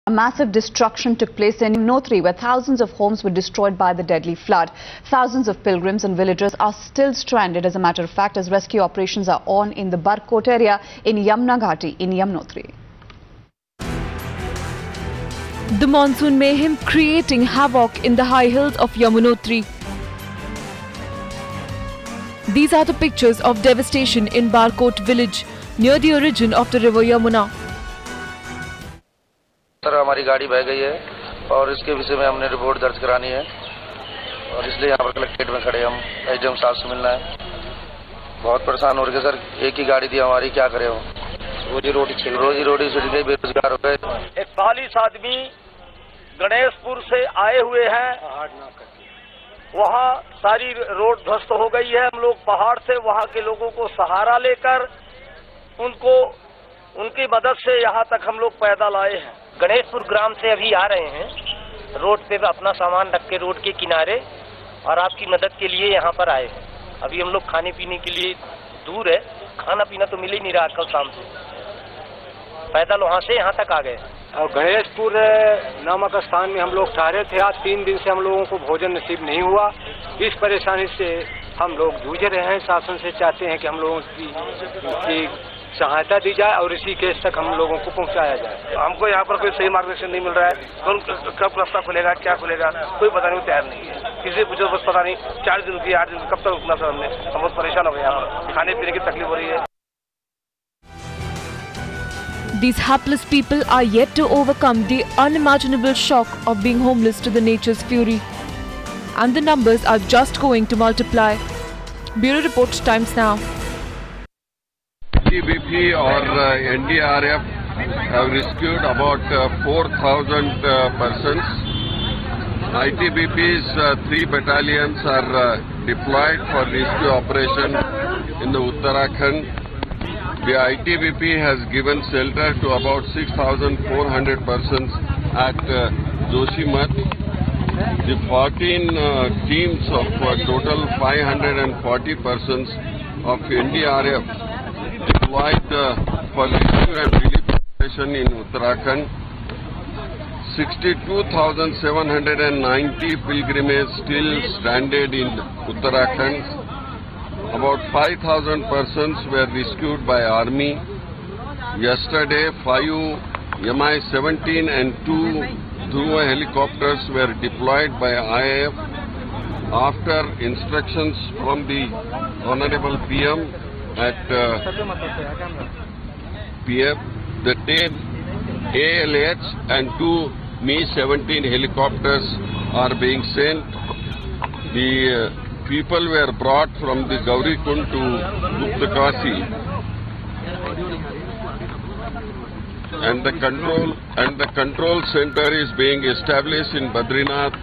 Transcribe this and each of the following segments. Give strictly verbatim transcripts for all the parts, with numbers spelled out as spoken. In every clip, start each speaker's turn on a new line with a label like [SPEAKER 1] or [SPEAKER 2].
[SPEAKER 1] A massive destruction took place in Yamunotri, where thousands of homes were destroyed by the deadly flood. Thousands of pilgrims and villagers are still stranded, as a matter of fact, as rescue operations are on in the Barkot area in Yamuna Ghati in Yamunotri.
[SPEAKER 2] The monsoon mayhem creating havoc in the high hills of Yamunotri. These are the pictures of devastation in Barkot village, near the origin of the river Yamuna.
[SPEAKER 3] Sir हमारी गाड़ी बह गई है और इसके विषय में हमने रिपोर्ट दर्ज करानी है और इसलिए यहाँ पर कलेक्ट्रेट में खड़े हम एसडीएम साहब से मिलना है। बहुत परेशान हो रहे सर, एक ही गाड़ी थी हमारी, क्या करें हम, रोजी रोटी छिल रोजी रोटी छुट गई, बेरोजगार हो गए।
[SPEAKER 4] इकतालीस आदमी गणेशपुर से आए हुए हैं, वहाँ सारी रोड ध्वस्त हो गई है। हम लोग पहाड़ से वहाँ के लोगों को सहारा लेकर उनको उनकी मदद से यहाँ तक हम लोग पैदल आए हैं।
[SPEAKER 5] गणेशपुर ग्राम से अभी आ रहे हैं, रोड पे अपना सामान रख के रोड के किनारे, और आपकी मदद के लिए यहाँ पर आए हैं। अभी हम लोग खाने पीने के लिए दूर है, खाना पीना तो मिल ही नहीं रहा कल शाम से, पैदल वहाँ से यहाँ तक आ गए।
[SPEAKER 6] और गणेशपुर नामक स्थान में हम लोग ठहरे थे। आज तीन दिन से हम लोगों को भोजन नसीब नहीं हुआ। इस परेशानी से हम लोग जूझ रहे हैं। शासन से चाहते हैं कि हम लोगों की, की सहायता दी जाए और इसी केस तक हम लोगों को पहुंचाया जाए।
[SPEAKER 4] हमको यहाँ पर कोई सही मार्गदर्शन नहीं मिल रहा है, कौन कब रास्ता खुलेगा, क्या खुलेगा, कोई बताने को तैयार नहीं है। किसी पूछो बस पता नहीं, चार दिन की आठ दिन कब तक रुकना सर, हमने हम बहुत परेशान हो गए। यहाँ पर खाने पीने की तकलीफ हो रही है।
[SPEAKER 2] These hapless people are yet to overcome the unimaginable shock of being homeless to the nature's fury. And the numbers are just going to multiply. Bureau Report, Times Now.
[SPEAKER 7] I T B P और N D R F have rescued about uh, four thousand uh, persons. I T B P's uh, three battalions are uh, deployed for rescue operation in the Uttarakhand. The I T B P has given shelter to about six thousand four hundred persons at uh, Joshimath. The fourteen uh, teams of uh, total five hundred forty persons of N D R F deployed uh, for rescue and relief operation in Uttarakhand. sixty-two thousand seven hundred ninety pilgrims still stranded in Uttarakhand. About five thousand persons were rescued by Army. Yesterday, five M I seventeen and two Dhruva helicopters were deployed by I A F after instructions from the Honorable P M at uh, P F. The ten A L H and two M I seventeen helicopters are being sent. The uh, people were brought from the Gaurikund to Guptakasi, and the control and the control center is being established in Badrinath.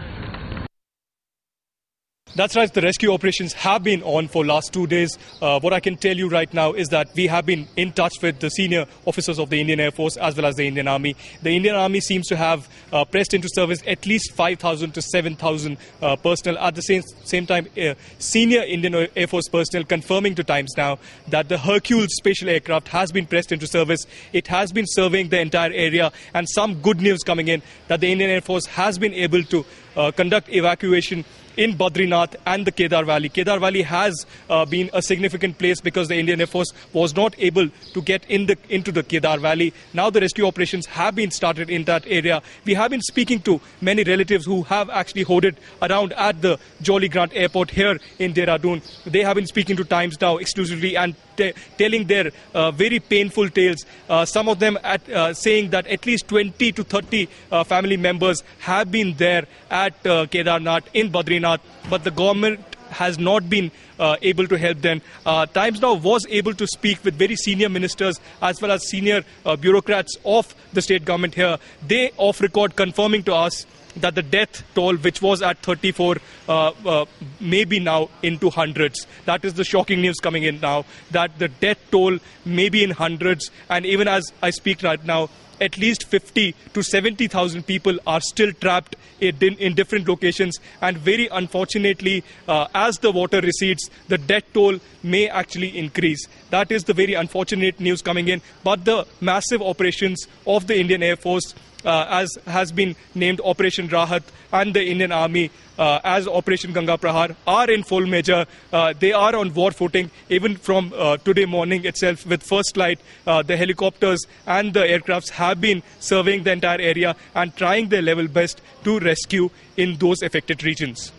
[SPEAKER 8] That's right, the rescue operations have been on for last two days. Uh, what I can tell you right now is that we have been in touch with the senior officers of the Indian Air Force as well as the Indian Army. The Indian Army seems to have uh, pressed into service at least five thousand to seven thousand uh, personnel. At the same, same time, uh, senior Indian Air Force personnel confirming to Times Now that the Hercules special aircraft has been pressed into service. It has been surveying the entire area, and some good news coming in that the Indian Air Force has been able to uh, conduct evacuation in Badrinath and the Kedar Valley. Kedar Valley has uh, been a significant place because the Indian Air Force was not able to get in the, into the Kedar Valley. Now the rescue operations have been started in that area. We have been speaking to many relatives who have actually hoarded around at the Jolly Grant Airport here in Dehradun. They have been speaking to Times Now exclusively and telling their uh, very painful tales. Uh, some of them at, uh, saying that at least twenty to thirty uh, family members have been there at uh, Kedarnath in Badrinath, but the government has not been uh, able to help them. Uh, Times Now was able to speak with very senior ministers as well as senior uh, bureaucrats of the state government here. They off record confirming to us that the death toll, which was at thirty-four, uh, uh, may be now into hundreds. That is the shocking news coming in now, that the death toll may be in hundreds. And even as I speak right now, at least fifty to seventy thousand people are still trapped in, in different locations. And very unfortunately, uh, as the water recedes, the death toll may actually increase. That is the very unfortunate news coming in. But the massive operations of the Indian Air Force uh, as has been named Operation Rahat, and the Indian Army uh, as Operation Ganga Prahar are in full measure. Uh, they are on war footing even from uh, today morning itself. With first light, uh, the helicopters and the aircrafts have been surveying the entire area and trying their level best to rescue in those affected regions.